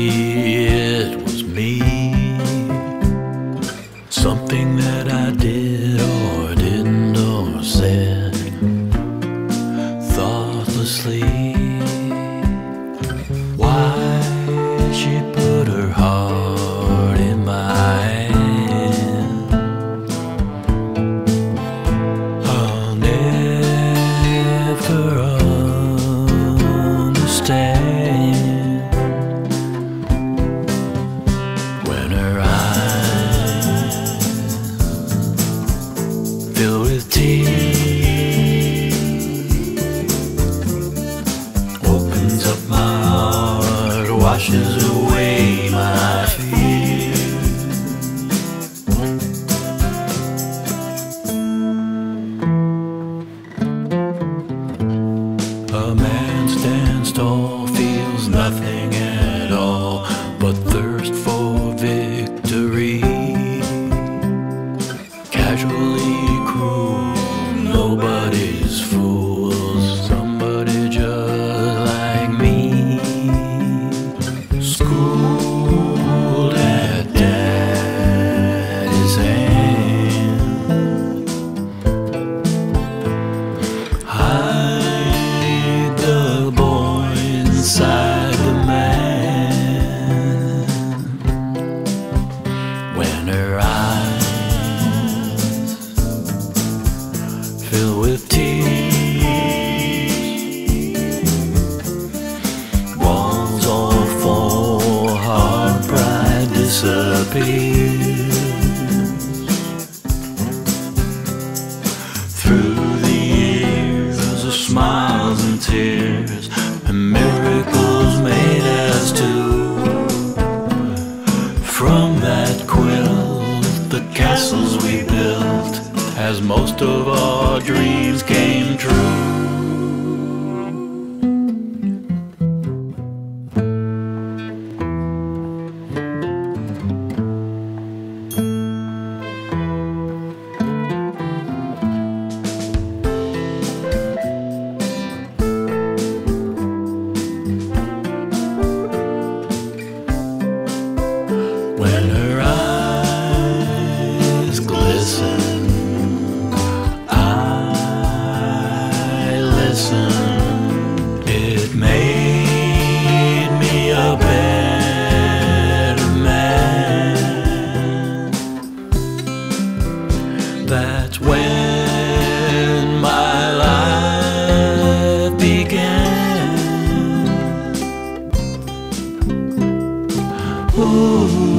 it was me. Something that I did or didn't or said thoughtlessly. Why she put her heart in my hand, I'll never understand. When her eyes fill with tears, opens up my heart, washes away my fears. A man stands tall, feels nothing at all but thirst for victory. Casually cruel, nobody's fool, somebody just like me. Schooled at daddy's hand, hide the boy inside the man. When her eyes fill with tears, walls all fall, heart pride disappears. Through the years of smiles and tears and miracles made us two, from that quilt the castles we built, as most of our dreams came true. When her eyes glisten, I listen. It made me a better man. That's when my life began. Ooh.